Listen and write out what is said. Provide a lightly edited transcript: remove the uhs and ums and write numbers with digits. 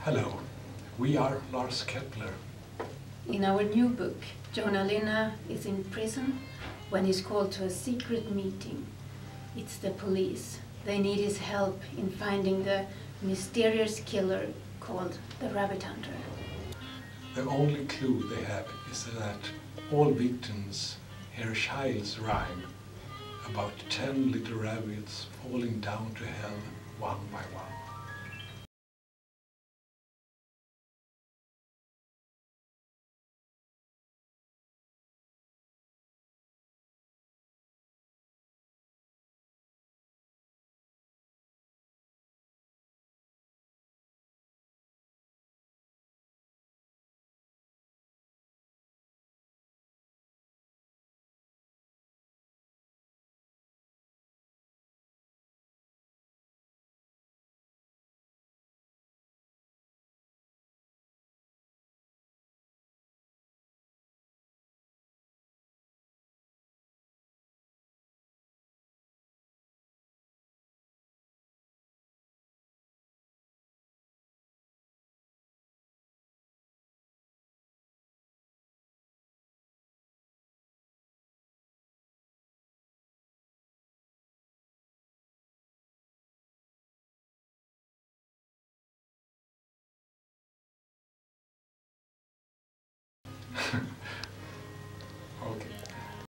Hello, we are Lars Kepler. In our new book, Jonah Linna is in prison when he's called to a secret meeting. It's the police. They need his help in finding the mysterious killer called the Rabbit Hunter. The only clue they have is that all victims hear Child's rhyme about 10 little rabbits falling down to hell one by one.